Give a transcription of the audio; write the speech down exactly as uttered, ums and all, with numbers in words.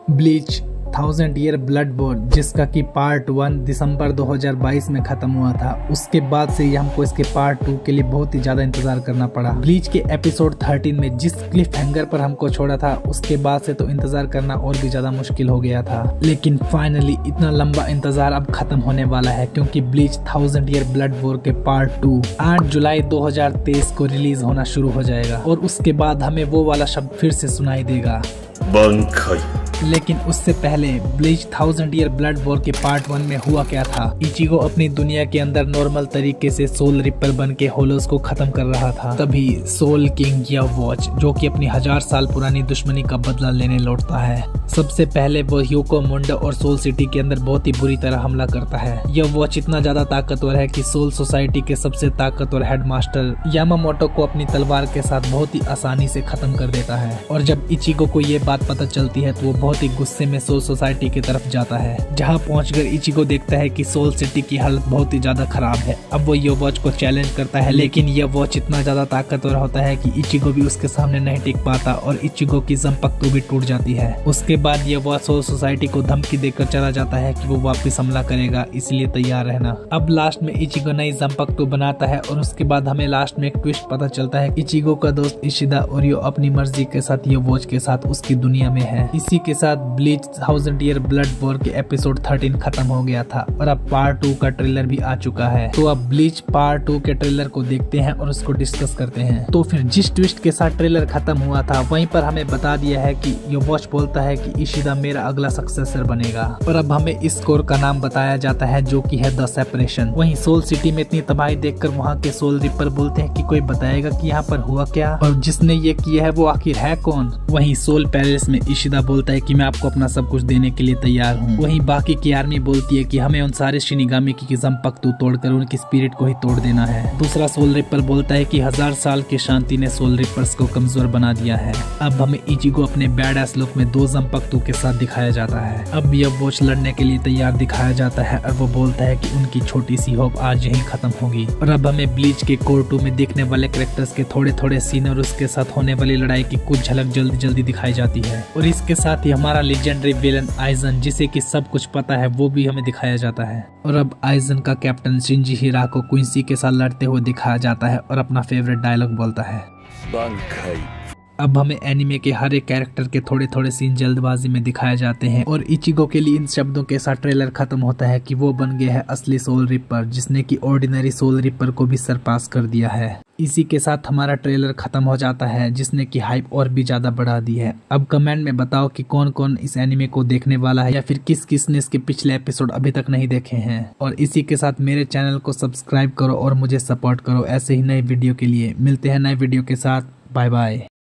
Bleach thousand year blood war, जिसका कि part one दिसंबर दो हज़ार बाईस में खत्म हुआ था। उसके बाद से ही हमको इसके पार्ट टू के लिए बहुत ही ज्यादा इंतजार करना पड़ा। ब्लीच के एपिसोड थर्टीन में जिस क्लिफ हैंगर पर हमको छोड़ा था, उसके बाद से तो इंतजार करना और भी ज्यादा मुश्किल हो गया था। लेकिन फाइनली इतना लंबा इंतजार अब खत्म होने वाला है, क्योंकि Bleach thousand year blood war के पार्ट टू आठ जुलाई दो हज़ार तेईस को रिलीज होना शुरू हो जाएगा और उसके बाद हमें वो वाला शब्द फिर से सुनाई देगा, बंकाई। लेकिन उससे पहले Bleach thousand year blood war के पार्ट वन में हुआ क्या था। इचिगो अपनी दुनिया के अंदर नॉर्मल तरीके से सोल रिपर बन के होलोस को खत्म कर रहा था। तभी सोल किंग यवॉच, जो कि अपनी हजार साल पुरानी दुश्मनी का बदला लेने लौटता है। सबसे पहले वो ह्यूको मुंडा और सोल सिटी के अंदर बहुत ही बुरी तरह हमला करता है। यवॉच इतना ज्यादा ताकतवर है कि सोल सोसाइटी के सबसे ताकतवर हेडमास्टर यामामोटो को अपनी तलवार के साथ बहुत ही आसानी से खत्म कर देता है। और जब इचिगो को ये बात पता चलती है तो वो बहुत ही गुस्से में सोल सोसाइटी की तरफ जाता है, जहाँ पहुंचकर इचिगो देखता है कि सोल सिटी की हालत बहुत ही ज्यादा खराब है। अब वो यवॉच को चैलेंज करता है, लेकिन यवॉच इतना ज्यादा ताकतवर होता है कि इचिगो भी उसके सामने नहीं टिक पाता और इचिगो की जंपकटू भी टूट जाती है। उसके बाद यवॉच सोल सोसाइटी को धमकी देकर चला जाता है कि वो वापस हमला करेगा, इसलिए तैयार रहना। अब लास्ट में इचिगो नई जंपकटू बनाता है और उसके बाद हमें लास्ट में एक ट्विस्ट पता चलता है। इचिगो का दोस्त इशिदा ओरियो अपनी मर्जी के साथ यवॉच के साथ उसकी दुनिया में है। इसी के साथ Bleach thousand year blood war के एपिसोड थर्टीन खत्म हो गया था और अब पार्ट टू का ट्रेलर भी आ चुका है। तो अब ब्लीच पार्ट टू के ट्रेलर को देखते हैं और उसको डिस्कस करते हैं। तो फिर जिस ट्विस्ट के साथ ट्रेलर खत्म हुआ था, वहीं पर हमें बता दिया है कि यवॉच बोलता है कि इशिदा मेरा अगला सक्सेसर बनेगा। और अब हमें इस कोर का नाम बताया जाता है, जो कि है द सेपरेशन। वहीं सोल सिटी में इतनी तबाही देखकर वहाँ के सोल रिपर बोलते हैं कि कोई बताएगा कि यहाँ पर हुआ क्या और जिसने ये किया है वो आखिर है कौन। वहीं सोल पैलेस में इशिदा बोलता है कि मैं आपको अपना सब कुछ देने के लिए तैयार हूँ। वहीं बाकी की आर्मी बोलती है कि हमें उन सारे शिनिगामी की जंपकटू तोड़कर उनकी स्पिरिट को ही तोड़ देना है। दूसरा सोल रिपर बोलता है कि हजार साल की शांति ने सोल रिपर्स को कमजोर बना दिया है। अब हमें इचिगो अपने बैड एस लुक में दो जंपकटू के साथ दिखाया जाता है। अब यवॉच लड़ने के लिए तैयार दिखाया जाता है और वो बोलता है कि उनकी छोटी सी होप आज यहीं खत्म होगी। और अब हमें ब्लीच के कोर टू में देखने वाले कैरेक्टर्स के थोड़े थोड़े सीन और उसके साथ होने वाली लड़ाई की कुछ झलक जल्दी जल्दी दिखाई जाती है। और इसके साथ ही हमारा लेजेंडरी विलन आइजन, जिसे कि सब कुछ पता है, वो भी हमें दिखाया जाता है। और अब आइजन का कैप्टन शिंजी हिराको क्विंसी के साथ लड़ते हुए दिखाया जाता है और अपना फेवरेट डायलॉग बोलता है, बंकाई। अब हमें एनिमे के हर एक कैरेक्टर के थोड़े थोड़े सीन जल्दबाजी में दिखाए जाते हैं और इचिगो के लिए इन शब्दों के साथ ट्रेलर खत्म होता है कि वो बन गया है असली सोल रिपर, जिसने कि ऑर्डिनरी सोल रिपर को भी सरपास कर दिया है। इसी के साथ हमारा ट्रेलर खत्म हो जाता है, जिसने कि हाइप और भी ज्यादा बढ़ा दी है। अब कमेंट में बताओ कि कौन कौन इस एनिमे को देखने वाला है या फिर किस किस ने इसके पिछले एपिसोड अभी तक नहीं देखे हैं। और इसी के साथ मेरे चैनल को सब्सक्राइब करो और मुझे सपोर्ट करो ऐसे ही नए वीडियो के लिए। मिलते हैं नए वीडियो के साथ। Bye bye.